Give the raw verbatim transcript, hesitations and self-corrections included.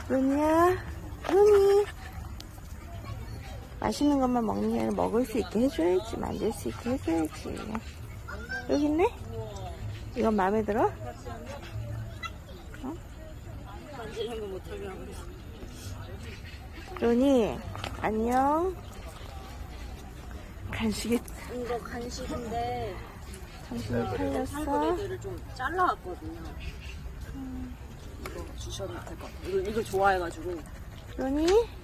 로니야, 로니. 맛있는 것만 먹는 게 아니라 먹을 수 있게 해줘야지. 만질 수 있게 해줘야지. 여기 있네? 이건 마음에 들어? 어? 만지는 거 못하게 하고 있어. 로니, 안녕. 간식이. 이거 간식인데 정신이 팔렸어? 살구리들을 좀 잘라왔거든요. 음. 이거 주셔도 될 것 같아요. 이거, 이거 좋아해가지고. 로니?